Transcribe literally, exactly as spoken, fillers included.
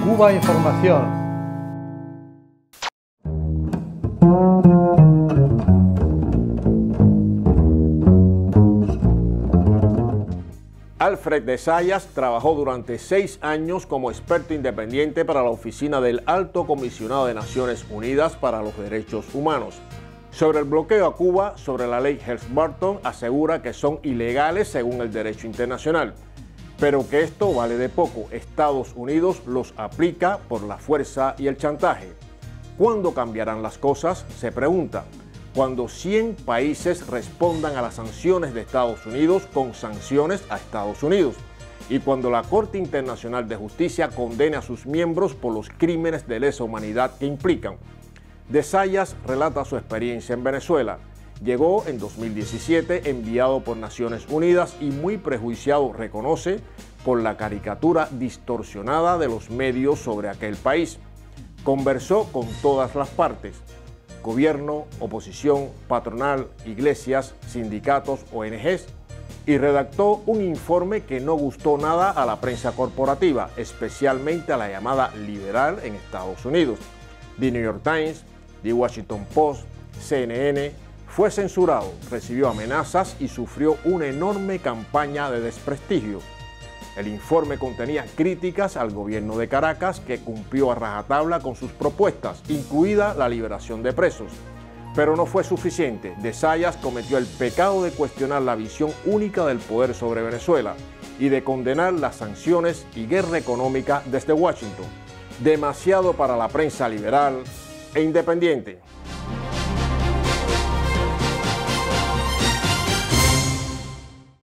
Cuba Información. Alfred de Zayas trabajó durante seis años como experto independiente para la oficina del Alto Comisionado de Naciones Unidas para los Derechos Humanos. Sobre el bloqueo a Cuba, sobre la ley Helms-Burton, asegura que son ilegales según el derecho internacional, pero que esto vale de poco. Estados Unidos los aplica por la fuerza y el chantaje. ¿Cuándo cambiarán las cosas?, se pregunta. Cuando cien países respondan a las sanciones de Estados Unidos con sanciones a Estados Unidos, y cuando la Corte Internacional de Justicia condene a sus miembros por los crímenes de lesa humanidad que implican. De Zayas relata su experiencia en Venezuela. Llegó en dos mil diecisiete enviado por Naciones Unidas y muy prejuiciado, reconoce, por la caricatura distorsionada de los medios sobre aquel país. Conversó con todas las partes: gobierno, oposición, patronal, iglesias, sindicatos, O N Ges, y redactó un informe que no gustó nada a la prensa corporativa, especialmente a la llamada liberal en Estados Unidos. The New York Times, The Washington Post, C N N, fue censurado, recibió amenazas y sufrió una enorme campaña de desprestigio. El informe contenía críticas al gobierno de Caracas, que cumplió a rajatabla con sus propuestas, incluida la liberación de presos. Pero no fue suficiente. De Zayas cometió el pecado de cuestionar la visión única del poder sobre Venezuela y de condenar las sanciones y guerra económica desde Washington. Demasiado para la prensa liberal e independiente.